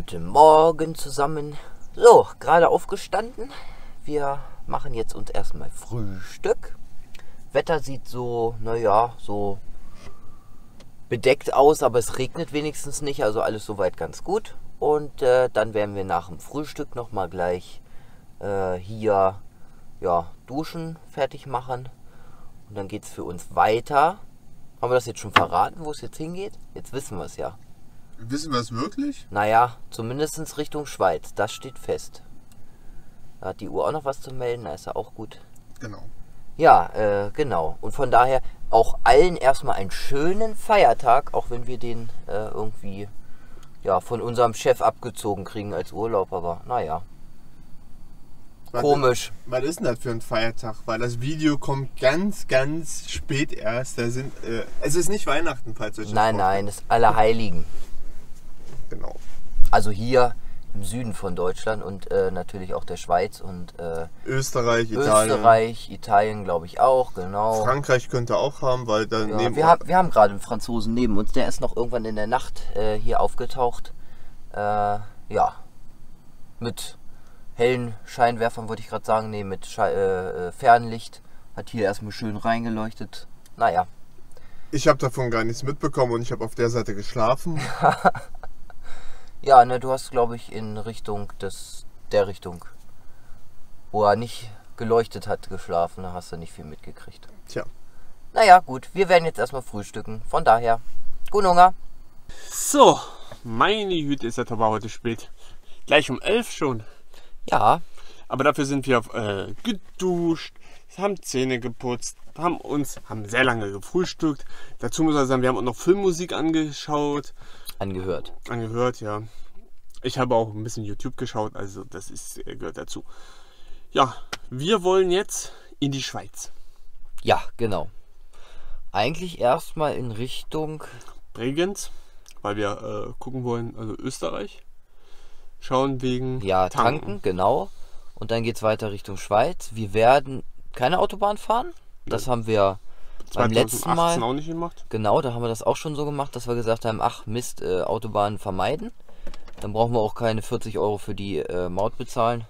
Guten Morgen zusammen. So, gerade aufgestanden. Wir machen jetzt uns erstmal Frühstück. Wetter sieht so, naja, so bedeckt aus, aber es regnet wenigstens nicht, also alles soweit ganz gut. Und dann werden wir nach dem Frühstück nochmal gleich hier duschen, fertig machen. Und dann geht es für uns weiter. Haben wir das jetzt schon verraten, wo es jetzt hingeht? Jetzt wissen wir es ja. Wissen wir es wirklich? Naja, zumindest Richtung Schweiz, das steht fest. Da hat die Uhr auch noch was zu melden, da ist er auch gut. Genau. Ja, genau. Und von daher auch allen erstmal einen schönen Feiertag, auch wenn wir den irgendwie von unserem Chef abgezogen kriegen als Urlaub, aber naja. Komisch. Was ist denn das für ein Feiertag? Weil das Video kommt ganz, ganz spät erst. Es ist nicht Weihnachten, falls euch das Nein, es ist Allerheiligen. Genau. Also hier im Süden von Deutschland und natürlich auch der Schweiz und Österreich, Italien glaube ich auch, genau. Frankreich könnte auch haben, weil dann wir haben gerade einen Franzosen neben uns, der ist noch irgendwann in der Nacht hier aufgetaucht. Mit hellen Scheinwerfern wollte ich gerade sagen, nee, mit Fernlicht. Hat hier erstmal schön reingeleuchtet. Naja. Ich habe davon gar nichts mitbekommen und ich habe auf der Seite geschlafen. Ja, ne, du hast, glaube ich, in Richtung der Richtung, wo er nicht geleuchtet hat, geschlafen. Da hast du nicht viel mitgekriegt. Tja. Naja, gut, wir werden jetzt erstmal frühstücken. Von daher, guten Hunger. So, meine Güte, ist das aber heute spät. Gleich um 11 schon. Ja. Aber dafür sind wir geduscht, haben Zähne geputzt, haben sehr lange gefrühstückt. Dazu muss ich sagen, wir haben auch noch Filmmusik angeschaut. Angehört, ja. Ich habe auch ein bisschen YouTube geschaut, also das gehört dazu. Ja, wir wollen jetzt in die Schweiz. Ja, genau. Eigentlich erstmal in Richtung Bregenz, weil wir gucken wollen, also Österreich. Schauen wegen tanken, genau. Und dann geht es weiter Richtung Schweiz. Wir werden keine Autobahn fahren. Das haben wir beim letzten Mal auch nicht gemacht. Genau, da haben wir das auch schon so gemacht, dass wir gesagt haben, ach Mist, Autobahnen vermeiden. Dann brauchen wir auch keine 40 Euro für die Maut bezahlen.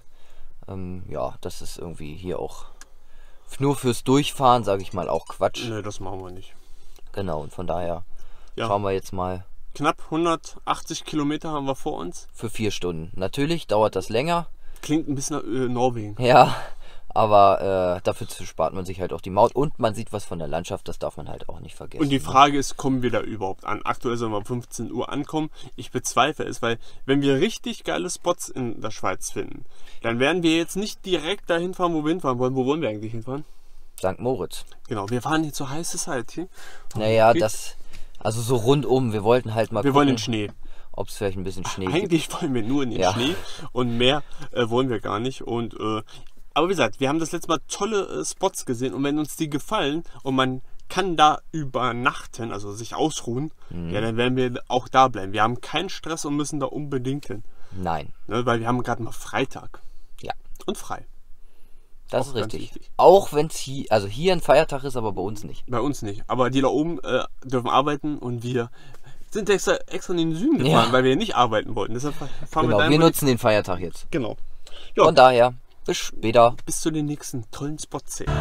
Das ist irgendwie hier auch nur fürs Durchfahren, sage ich mal, auch Quatsch. Nee, das machen wir nicht. Genau, und von daher schauen wir jetzt mal. Knapp 180 Kilometer haben wir vor uns. Für 4 Stunden. Natürlich dauert das länger. Klingt ein bisschen nach Norwegen. Ja, aber dafür spart man sich halt auch die Maut und man sieht was von der Landschaft, das darf man halt auch nicht vergessen. Und die Frage ist, kommen wir da überhaupt an? Aktuell sollen wir um 15 Uhr ankommen. Ich bezweifle es, weil wenn wir richtig geile Spots in der Schweiz finden, dann werden wir jetzt nicht direkt dahin fahren, wo wir hinfahren wollen. Wo wollen wir eigentlich hinfahren? St. Moritz. Genau, wir fahren hier zur High Society. Naja, also so rundum, wir wollten halt mal gucken. Wir wollen den Schnee. Ob es vielleicht ein bisschen Schnee Eigentlich gibt. Wollen wir nur in den Schnee und mehr wollen wir gar nicht. Und aber wie gesagt, wir haben das letzte Mal tolle Spots gesehen und wenn uns die gefallen und man kann da übernachten, also sich ausruhen, dann werden wir auch da bleiben. Wir haben keinen Stress und müssen da unbedingt hin. Nein. Ne, weil wir haben gerade mal Freitag. Ja. Und frei. Das ist richtig. Auch wenn es hier ein Feiertag ist, aber bei uns nicht. Bei uns nicht. Aber die da oben dürfen arbeiten und wir sind extra in den Süden gefahren, weil wir nicht arbeiten wollten. Deshalb fahren wir nutzen den Feiertag jetzt. Genau. Ja. Von daher, bis später. Bis zu den nächsten tollen Spots sehen.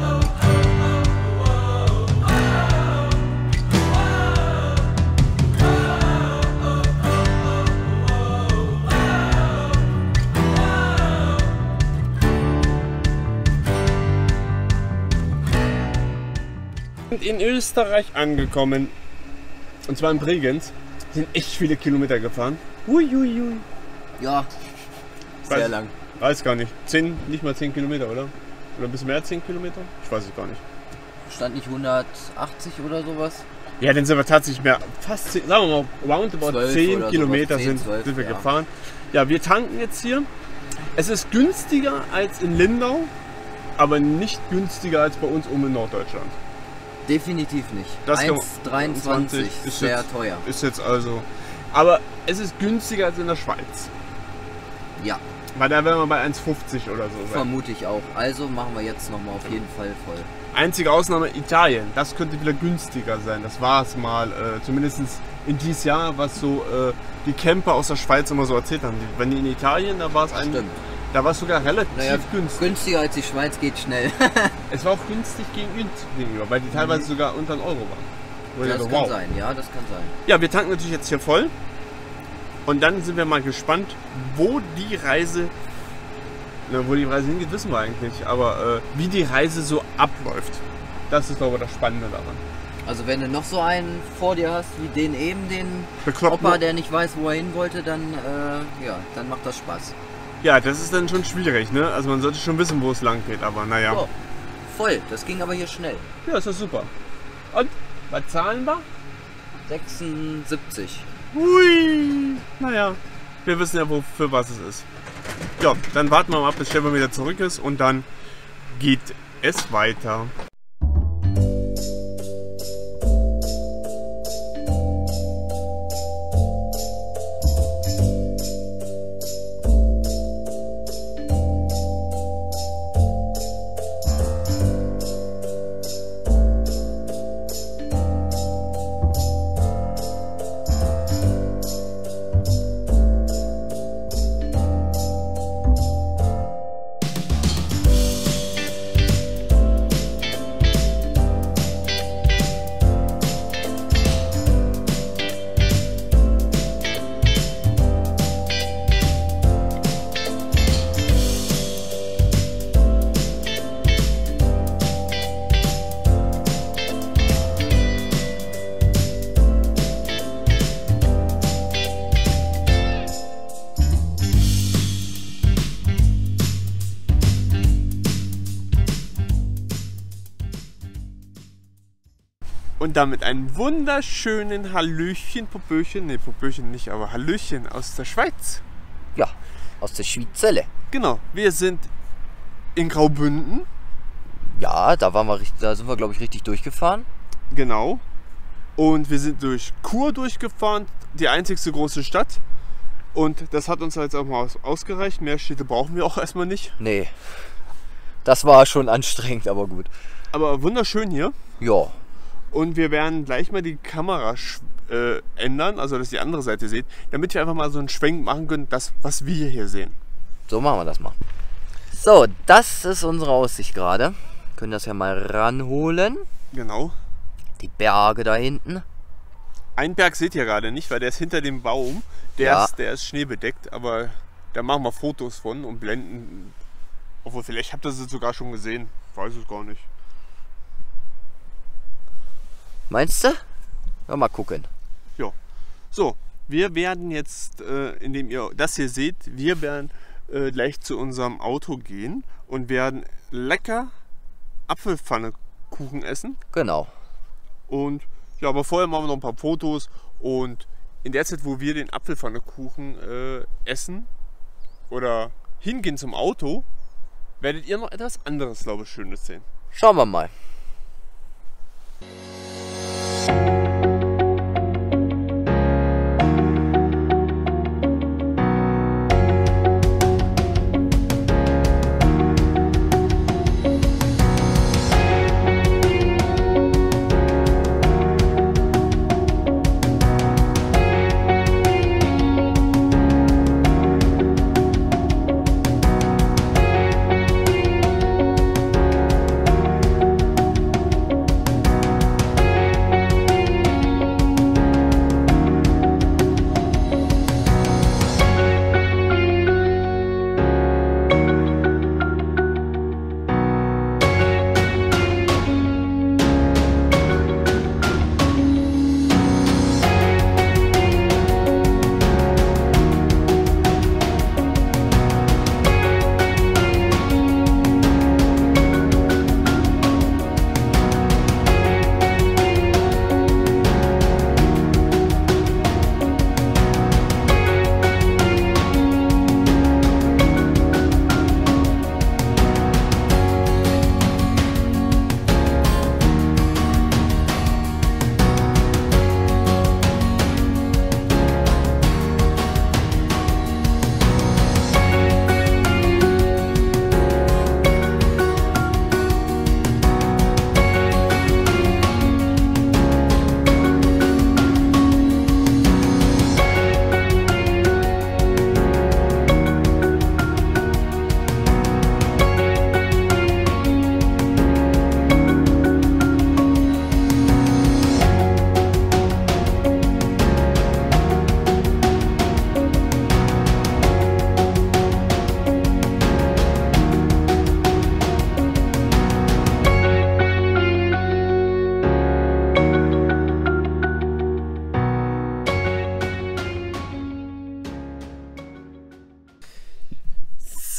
Sind in Österreich angekommen. Und zwar in Bregenz. Sind echt viele Kilometer gefahren. Uiuiui. Ja, sehr lang. Weiß gar nicht. Nicht mal 10 Kilometer, oder? Oder ein bisschen mehr als 10 Kilometer? Ich weiß es gar nicht. Stand nicht 180 oder sowas? Ja, dann sind wir tatsächlich fast 10, sagen wir mal, roundabout 10 Kilometer sind wir gefahren. Ja, wir tanken jetzt hier. Es ist günstiger als in Lindau, aber nicht günstiger als bei uns oben in Norddeutschland. Definitiv nicht. 1,23 ist sehr teuer. Ist jetzt also. Aber es ist günstiger als in der Schweiz. Ja. Weil da wären wir bei 1,50 oder so. Vermute ich auch. Also machen wir jetzt nochmal auf jeden Fall voll. Einzige Ausnahme Italien. Das könnte wieder günstiger sein. Das war es mal. Zumindest in dieses Jahr, was so die Camper aus der Schweiz immer so erzählt haben. Wenn die in Italien, da war es da war es sogar relativ günstig. Günstiger als die Schweiz geht schnell. Es war auch günstig gegenüber, weil die teilweise sogar unter einen Euro waren. Das kann sein, ja, das kann sein. Ja, wir tanken natürlich jetzt hier voll. Und dann sind wir mal gespannt, wo die Reise hingeht, wissen wir eigentlich. Aber wie die Reise so abläuft. Das ist, glaube ich, das Spannende daran. Also wenn du noch so einen vor dir hast, wie den eben, den Bekloppt, Opa, der nicht weiß, wo er hin wollte, dann, dann macht das Spaß. Ja, das ist dann schon schwierig, ne? Also man sollte schon wissen, wo es lang geht, aber naja. So, voll, das ging aber hier schnell. Ja, ist das super. Und, was zahlen wir? 76. Hui! Naja, wir wissen ja, für was es ist. Ja, dann warten wir mal ab, bis Stefan wieder zurück ist und dann geht es weiter. Und damit einen wunderschönen Hallöchen, Popöchen, ne, Popöchen nicht, aber Hallöchen aus der Schweiz. Ja, aus der Schweizelle. Genau, wir sind in Graubünden. Ja, da sind wir, glaube ich, richtig durchgefahren. Genau. Und wir sind durch Chur durchgefahren, die einzigste große Stadt. Und das hat uns jetzt auch mal ausgereicht. Mehr Städte brauchen wir auch erstmal nicht. Nee, das war schon anstrengend, aber gut. Aber wunderschön hier. Ja. Und wir werden gleich mal die Kamera ändern, also dass ihr die andere Seite seht, damit wir einfach mal so einen Schwenk machen können, das, was wir hier sehen. So machen wir das mal. So, das ist unsere Aussicht gerade. Können das ja mal ranholen. Genau. Die Berge da hinten. Einen Berg seht ihr gerade nicht, weil der ist hinter dem Baum. Der ist schneebedeckt, aber da machen wir Fotos von und blenden. Obwohl, vielleicht habt ihr es sogar schon gesehen. Weiß es gar nicht. Meinst du? Ja, mal gucken. Ja. So, wir werden jetzt, indem ihr das hier seht, wir werden gleich zu unserem Auto gehen und werden lecker Apfelpfannekuchen essen. Genau. Und ja, aber vorher machen wir noch ein paar Fotos und in der Zeit, wo wir den Apfelpfannekuchen essen oder hingehen zum Auto, werdet ihr noch etwas anderes, glaube ich, Schönes sehen. Schauen wir mal.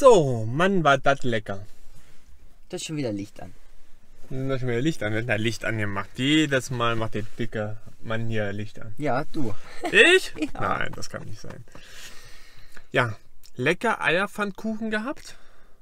So, Mann, war das lecker. Das ist schon wieder Licht an. Da schon wieder Licht an. Wenn da Licht angemacht. Jedes Mal macht der dicke Mann hier Licht an. Ja, du. Ich? Ja. Nein, das kann nicht sein. Ja, lecker Eierpfannkuchen gehabt.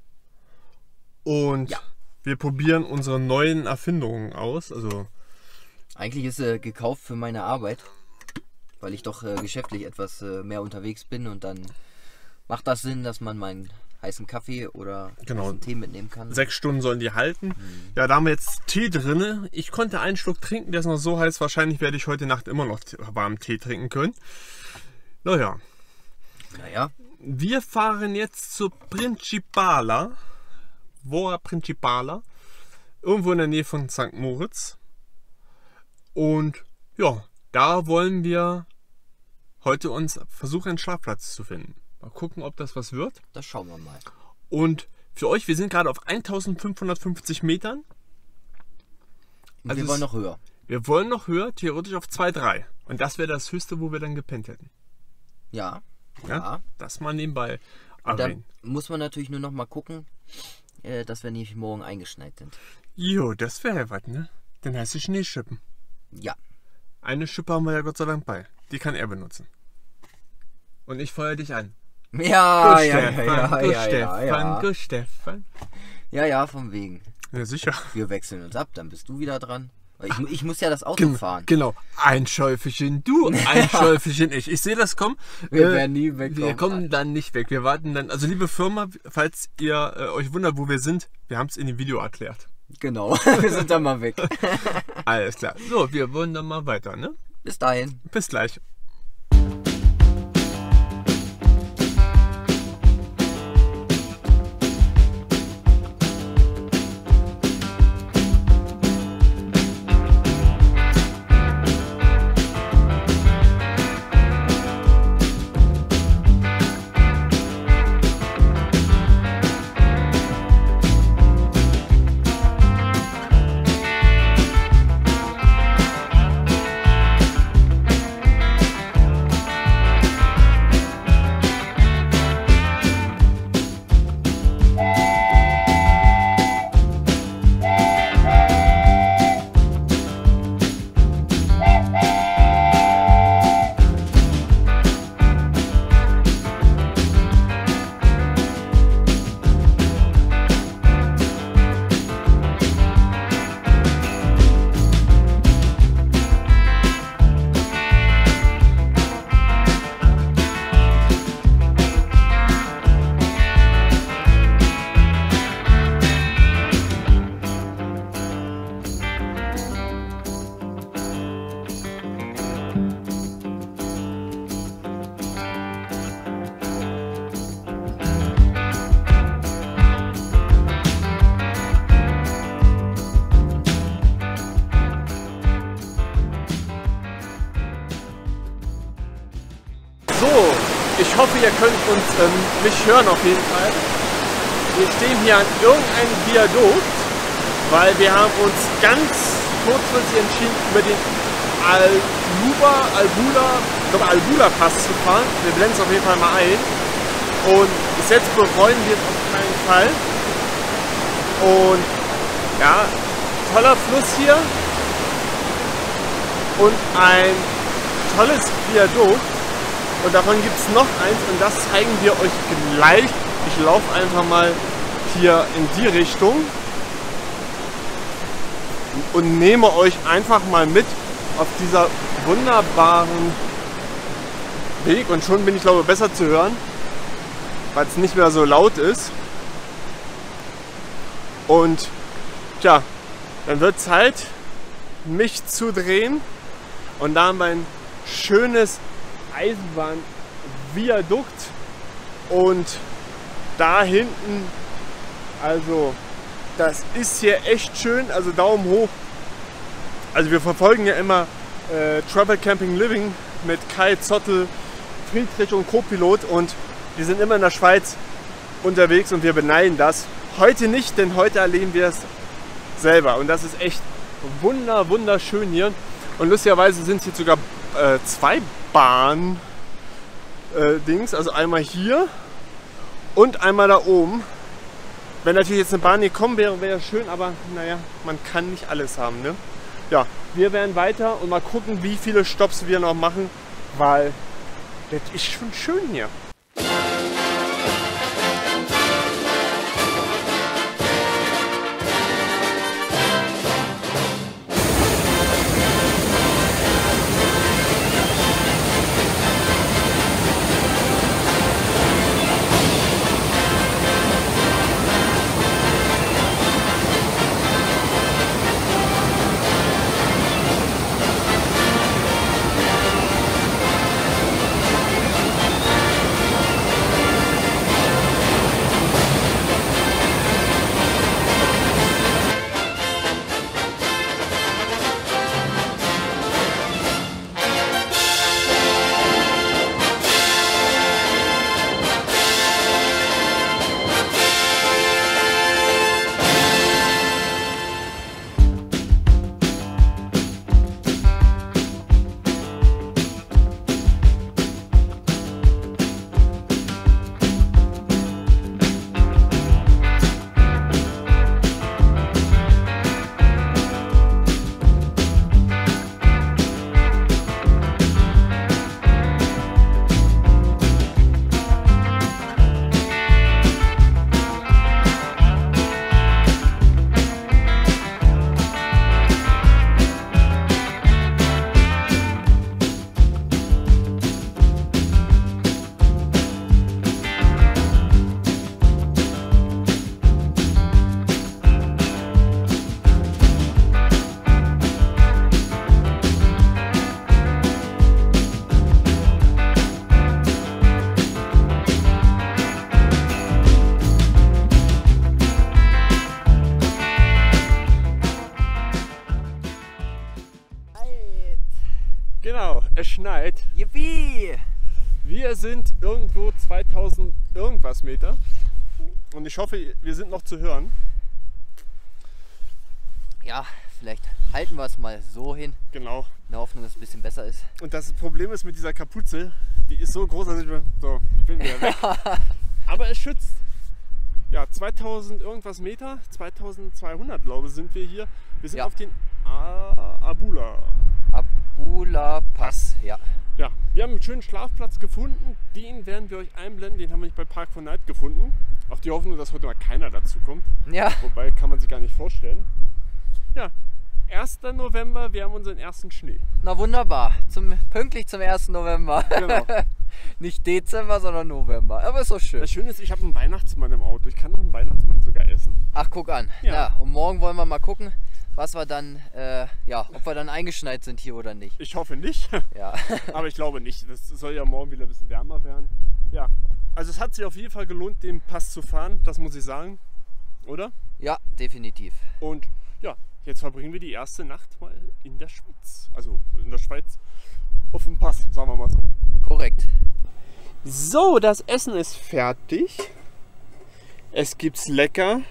Und Ja. wir probieren unsere neuen Erfindungen aus. Also Eigentlich ist sie gekauft für meine Arbeit, weil ich doch geschäftlich etwas mehr unterwegs bin und dann macht das Sinn, dass man meinen heißen Kaffee oder heißen Tee mitnehmen kann. 6 Stunden sollen die halten. Ja, da haben wir jetzt Tee drin. Ich konnte einen Schluck trinken, der ist noch so heiß. Wahrscheinlich werde ich heute Nacht immer noch warmen Tee trinken können. Naja. Wir fahren jetzt zur Principala. Voa Principala. Irgendwo in der Nähe von St. Moritz. Und ja, da wollen wir heute uns versuchen, einen Schlafplatz zu finden. Mal gucken, ob das was wird. Das schauen wir mal. Und für euch, wir sind gerade auf 1550 Metern. Und wir wollen noch höher. Wir wollen noch höher, theoretisch auf 2,3. Und das wäre das Höchste, wo wir dann gepennt hätten. Ja. Ja. Das mal nebenbei. Da muss man natürlich nur noch mal gucken, dass wir nicht morgen eingeschneit sind. Jo, das wäre was, ne? Dann heißt es Schneeschippen. Ja. Eine Schippe haben wir ja Gott sei Dank bei. Die kann er benutzen. Und ich feuer dich an. Ja, Go Stefan. Ja, von wegen. Ja, sicher. Wir wechseln uns ab, dann bist du wieder dran. Ich muss ja das Auto fahren. Genau. Ein Schäufelchen du, ein Schäufelchen ich. Ich sehe das kommen. Wir werden nie wegkommen. Wir kommen dann nicht weg. Wir warten dann. Also liebe Firma, falls ihr euch wundert, wo wir sind, wir haben es in dem Video erklärt. Genau, wir sind dann mal weg. Alles klar. So, wir wollen dann mal weiter, ne? Bis dahin. Bis gleich. Ich hoffe, ihr könnt mich hören auf jeden Fall. Wir stehen hier an irgendeinem Viadukt, weil wir haben uns ganz kurzfristig entschieden, über den Albula Pass zu fahren. Wir blenden es auf jeden Fall mal ein. Und bis jetzt bereuen wir es auf keinen Fall. Und ja, toller Fluss hier. Und ein tolles Viadukt. Und davon gibt es noch eins und das zeigen wir euch gleich. Ich laufe einfach mal hier in die Richtung und nehme euch einfach mal mit auf dieser wunderbaren Weg. Und schon bin ich, glaube ich, besser zu hören, weil es nicht mehr so laut ist. Und tja, dann wird Zeit, mich zu drehen. Und da haben wir ein schönes Eisenbahnviadukt und da hinten, also das ist hier echt schön, also Daumen hoch. Also wir verfolgen ja immer Travel Camping Living mit Kai Zottel, Friedrich und Co-Pilot und die sind immer in der Schweiz unterwegs und wir beneiden das. Heute nicht, denn heute erleben wir es selber und das ist echt wunderschön hier. Und lustigerweise sind es jetzt sogar 2 Bahn-Dings, also einmal hier Und einmal da oben. Wenn natürlich jetzt eine Bahn gekommen wäre, wäre das schön, aber naja, man kann nicht alles haben, ne? Ja, wir werden weiter und mal gucken, wie viele Stopps wir noch machen, weil das ist schon schön hier. Genau, es schneit. Yippie! Wir sind irgendwo 2000 irgendwas Meter und ich hoffe, wir sind noch zu hören. Ja, vielleicht halten wir es mal so hin. Genau. In der Hoffnung, dass es ein bisschen besser ist. Und das Problem ist mit dieser Kapuze, die ist so groß, dass ich bin wieder weg. Aber es schützt. Ja, 2000 irgendwas Meter, 2200 glaube ich sind wir hier. Wir sind auf den Abula Pass, ja. Ja, wir haben einen schönen Schlafplatz gefunden. Den werden wir euch einblenden. Den haben wir nicht bei Park for Night gefunden. Auf die Hoffnung, dass heute mal keiner dazu kommt. Ja. Wobei, kann man sich gar nicht vorstellen. Ja, 1. November, wir haben unseren ersten Schnee. Na wunderbar, pünktlich zum 1. November. Genau. Nicht Dezember, sondern November. Aber ist so schön. Das Schöne ist, ich habe einen Weihnachtsmann im Auto. Ich kann noch einen Weihnachtsmann sogar essen. Ach, guck an. Ja. Ja, und morgen wollen wir mal gucken, was wir dann, ob wir dann eingeschneit sind hier oder nicht. Ich hoffe nicht. Ja. Aber ich glaube nicht. Das soll ja morgen wieder ein bisschen wärmer werden. Ja, also es hat sich auf jeden Fall gelohnt, den Pass zu fahren. Das muss ich sagen. Oder? Ja, definitiv. Und ja, jetzt verbringen wir die erste Nacht mal in der Schweiz. Also in der Schweiz auf dem Pass, sagen wir mal so. Korrekt. So, das Essen ist fertig. Es gibt's lecker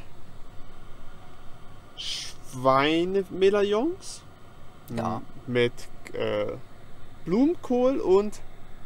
Schweinemedaillons. Ja. Mit Blumenkohl und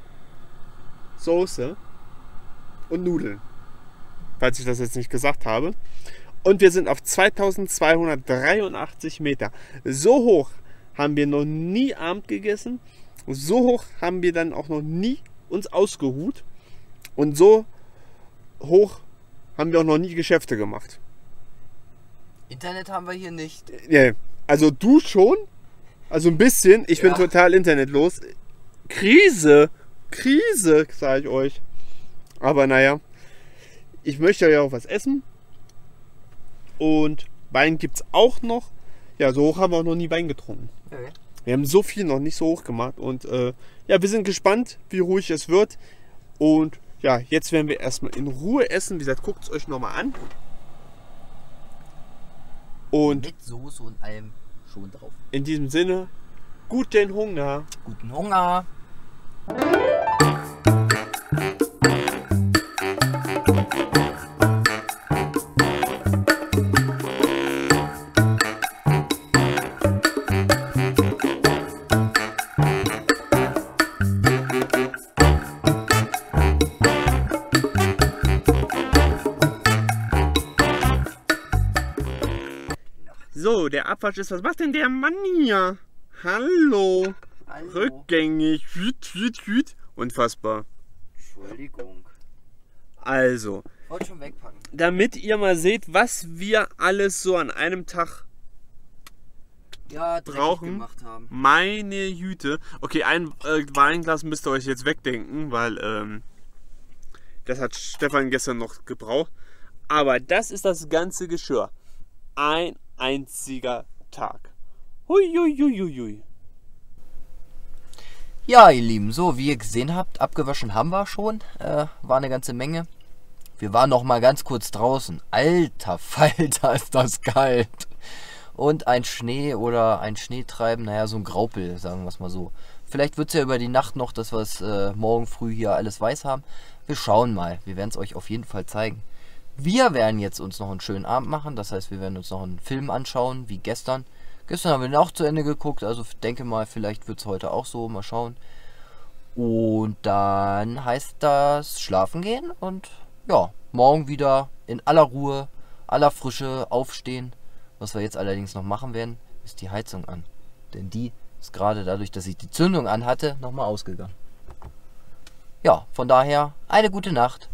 Soße und Nudeln. Falls ich das jetzt nicht gesagt habe. Und wir sind auf 2283 Meter. So hoch haben wir noch nie Abend gegessen. So hoch haben wir dann auch noch nie uns ausgeruht. Und so hoch haben wir auch noch nie Geschäfte gemacht. Internet haben wir hier nicht. Ja, also du schon. Also ein bisschen. Ich bin total internetlos. Krise, sage ich euch. Aber naja, ich möchte ja auch was essen. Und Wein gibt es auch noch. Ja, so hoch haben wir auch noch nie Wein getrunken. Okay. Wir haben so viel noch nicht so hoch gemacht. Und ja, wir sind gespannt, wie ruhig es wird. Und ja, jetzt werden wir erstmal in Ruhe essen. Wie gesagt, guckt es euch nochmal an. Und mit Soße und allem schon drauf. In diesem Sinne, guten Hunger. Guten Hunger. So, der Abwasch ist... Was macht denn der Mann hier? Hallo. Rückgängig. Hüt. Unfassbar. Entschuldigung. Also, Wollte schon wegpacken. damit ihr mal seht, was wir alles so an einem Tag brauchen, gemacht haben. meine Hüte. Okay, ein Weinglas müsst ihr euch jetzt wegdenken, weil das hat Stefan gestern noch gebraucht. Aber das ist das ganze Geschirr. Ein einziger Tag. Hui. Ja, ihr Lieben, so wie ihr gesehen habt, abgewaschen haben wir schon. War eine ganze Menge. Wir waren noch mal ganz kurz draußen. Alter Falter, ist das kalt. Und ein Schnee oder ein Schneetreiben, naja, so ein Graupel, sagen wir es mal so. Vielleicht wird es ja über die Nacht noch, dass wir es morgen früh hier alles weiß haben. Wir schauen mal. Wir werden es euch auf jeden Fall zeigen. Wir werden jetzt uns noch einen schönen Abend machen. Das heißt, wir werden uns noch einen Film anschauen, wie gestern. Gestern haben wir den auch zu Ende geguckt. Also denke mal, vielleicht wird es heute auch so. Mal schauen. Und dann heißt das schlafen gehen. Und ja, morgen wieder in aller Ruhe, aller Frische aufstehen. Was wir jetzt allerdings noch machen werden, ist die Heizung an. Denn die ist gerade dadurch, dass ich die Zündung an hatte, nochmal ausgegangen. Ja, von daher eine gute Nacht.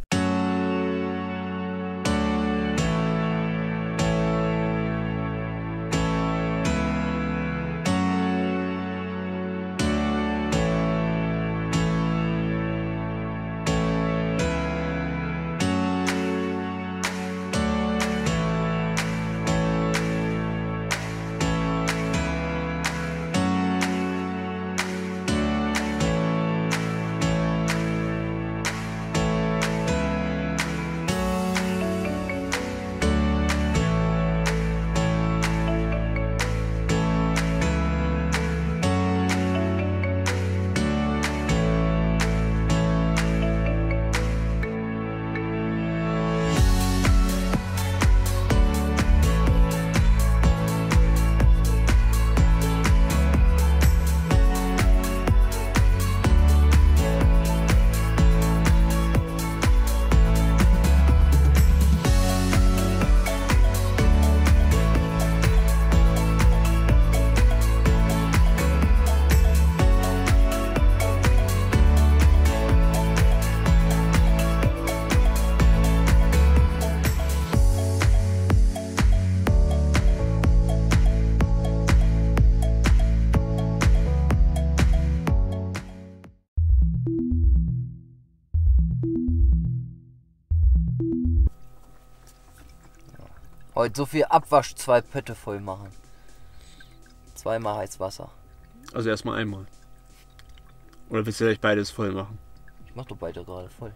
Heute so viel Abwasch, 2 Pötte voll machen. 2-mal heiß Wasser. Also erstmal einmal. Oder willst du gleich beides voll machen? Ich mach doch beide gerade voll.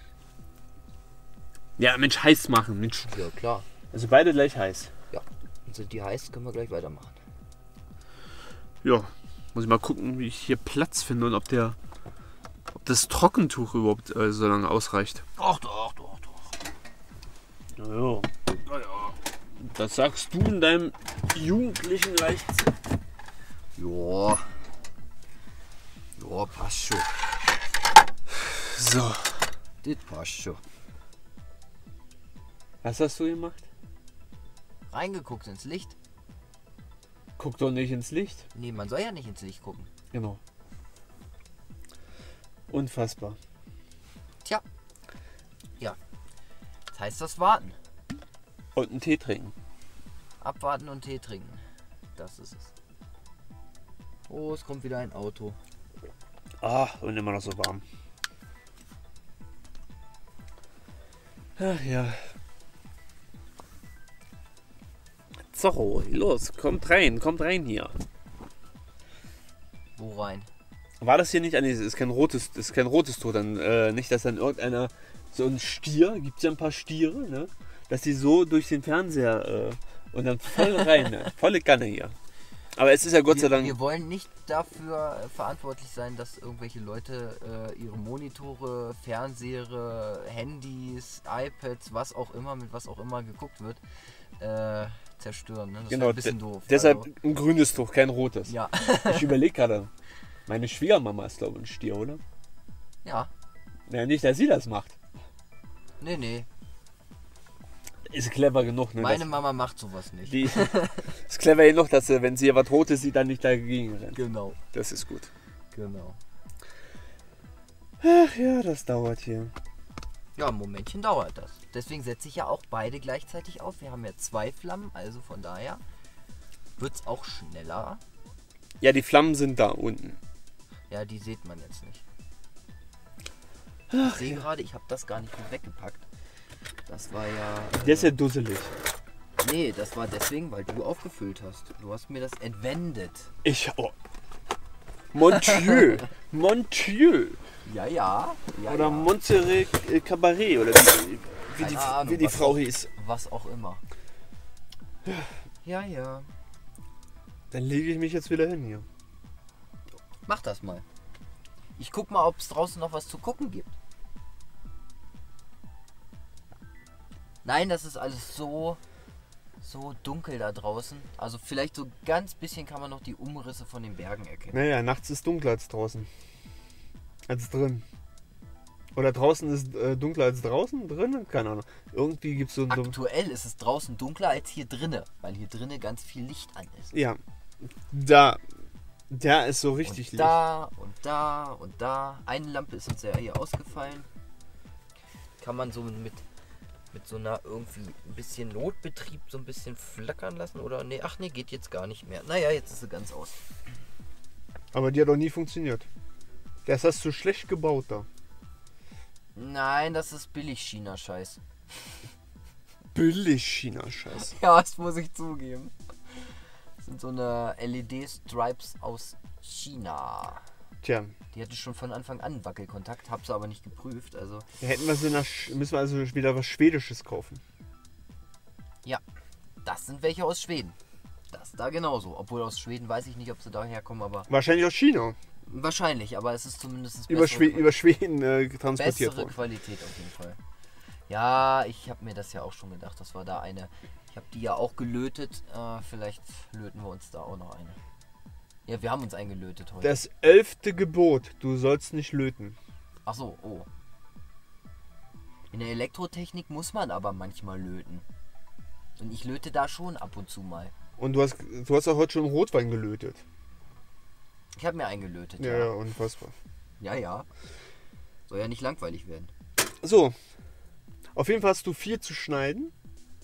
Ja, Mensch, heiß machen. Mensch. Ja, klar. Also beide gleich heiß. Ja. Und sind die heiß, können wir gleich weitermachen. Ja. Muss ich mal gucken, wie ich hier Platz finde und ob das Trockentuch überhaupt so lange ausreicht. Ach doch. Naja. Das sagst du in deinem jugendlichen Leichtsinn. Ja. Ja, passt schon. So. Das passt schon. Was hast du gemacht? Reingeguckt ins Licht. Guck doch nicht ins Licht. Nee, man soll ja nicht ins Licht gucken. Genau. Unfassbar. Tja. Ja. Das heißt das Warten. Und einen Tee trinken. Abwarten und Tee trinken. Das ist es. Oh, es kommt wieder ein Auto. Ah, und immer noch so warm. Ach ja. So, los, kommt rein hier. Wo rein? War das hier nicht? Ah, nee, das ist kein rotes Tor. Dann nicht, dass dann irgendeiner so ein Stier, gibt es ja ein paar Stiere, ne? Dass die so durch den Fernseher und dann voll rein, ne? Volle Kanne hier. Aber es ist ja Gott sei Dank. Wir wollen nicht dafür verantwortlich sein, dass irgendwelche Leute ihre Monitore, Fernseher, Handys, iPads, was auch immer, mit was auch immer geguckt wird, zerstören. Ne? Das genau, ist ein bisschen doof. Deshalb also, ein grünes Tuch, kein rotes. Ja. Ich überlege gerade, meine Schwiegermama ist glaube ich ein Stier, oder? Ja. Ja, nicht, dass sie das macht. Nee. Ist clever genug, ne? Meine Mama macht sowas nicht. Die ist clever genug, dass sie, wenn sie was Rotes sieht, dann nicht dagegen rennt. Genau. Das ist gut. Genau. Ach ja, das dauert hier. Ja, ein Momentchen dauert das. Deswegen setze ich ja auch beide gleichzeitig auf. Wir haben ja 2 Flammen, also von daher wird es auch schneller. Ja, die Flammen sind da unten. Ja, die sieht man jetzt nicht. Ich sehe gerade, ich habe das gar nicht mit weggepackt. Das war ja... Der ist ja dusselig. Nee, das war deswegen, weil du aufgefüllt hast. Du hast mir das entwendet. Oh. Mon Dieu. Mon Dieu. Ja, ja. Oder ja. Monterey Cabaret oder wie die Frau hieß. Was auch immer. Ja, ja. Dann lege ich mich jetzt wieder hin hier. Mach das mal. Ich guck mal, ob es draußen noch was zu gucken gibt. Nein, das ist alles so dunkel da draußen. Also vielleicht so ganz bisschen kann man noch die Umrisse von den Bergen erkennen. Naja, nachts ist dunkler als draußen. Als drin. Oder draußen ist dunkler als draußen? Drin? Keine Ahnung. Irgendwie gibt es so ein... Aktuell ist es draußen dunkler als hier drinne, weil hier drinne ganz viel Licht an ist. Ja. Da ist so richtig Licht. Da und da und da. Eine Lampe ist uns ja hier ausgefallen. Kann man so mit so einer irgendwie ein bisschen Notbetrieb so ein bisschen flackern lassen oder nee, ach nee, geht jetzt gar nicht mehr. Naja, jetzt ist sie ganz aus. Aber die hat doch nie funktioniert. Das hast du schlecht gebaut da. Nein, das ist Billig-China-Scheiß. Billig-China-Scheiß? Ja, das muss ich zugeben. Das sind so eine LED-Stripes aus China. Tja. Die hatte schon von Anfang an Wackelkontakt, hab sie aber nicht geprüft. Also. Ja, müssen wir also wieder was Schwedisches kaufen. Ja, das sind welche aus Schweden. Das da genauso. Obwohl aus Schweden weiß ich nicht, ob sie daher kommen, aber... Wahrscheinlich aus China. Wahrscheinlich, aber es ist zumindest über Schweden transportiert worden. Bessere Qualität auf jeden Fall. Ja, ich habe mir das ja auch schon gedacht. Das war da eine... Ich habe die ja auch gelötet. Vielleicht löten wir uns da auch noch eine. Ja, wir haben uns eingelötet heute. Das 11. Gebot. Du sollst nicht löten. Ach so, oh. In der Elektrotechnik muss man aber manchmal löten. Und ich löte da schon ab und zu mal. Und du hast auch heute schon Rotwein gelötet. Ich habe mir eingelötet, ja. Ja, unfassbar. Ja, ja. Soll ja nicht langweilig werden. So. Auf jeden Fall hast du 4 zu schneiden.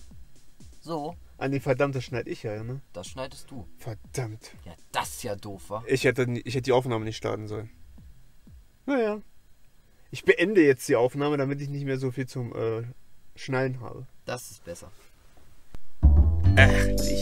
So. An die verdammte schneide ich ja, ne? Das schneidest du. Verdammt. Ja, das ist ja doof, wa? Ich hätte die Aufnahme nicht starten sollen. Naja. Ich beende jetzt die Aufnahme, damit ich nicht mehr so viel zum Schneiden habe. Das ist besser. Ach,